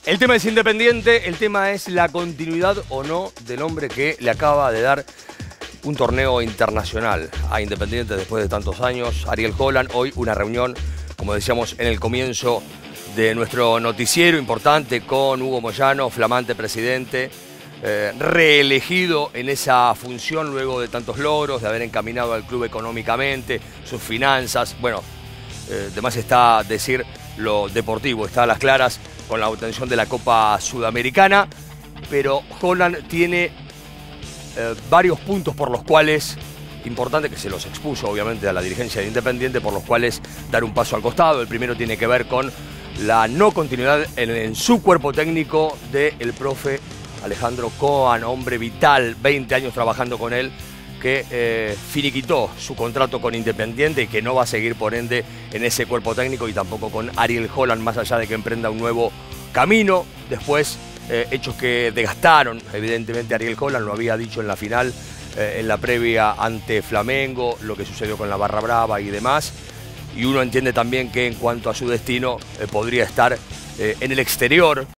El tema es Independiente, el tema es la continuidad o no del hombre que le acaba de dar un torneo internacional a Independiente después de tantos años. Ariel Holland, hoy una reunión, como decíamos en el comienzo de nuestro noticiero, importante con Hugo Moyano, flamante presidente, reelegido en esa función luego de tantos logros, de haber encaminado al club económicamente, sus finanzas. Bueno, además está decir lo deportivo, está a las claras con la obtención de la Copa Sudamericana, pero Holland tiene varios puntos por los cuales, importante que se los expuso obviamente a la dirigencia de Independiente, por los cuales dar un paso al costado. El primero tiene que ver con la no continuidad en su cuerpo técnico del profe Alejandro Kohan, hombre vital, 20 años trabajando con él, que finiquitó su contrato con Independiente y que no va a seguir por ende en ese cuerpo técnico, y tampoco con Ariel Holland, más allá de que emprenda un nuevo camino. Después, hechos que desgastaron evidentemente a Ariel Holland, lo había dicho en la final, en la previa ante Flamengo, lo que sucedió con la Barra Brava y demás. Y uno entiende también que en cuanto a su destino podría estar en el exterior.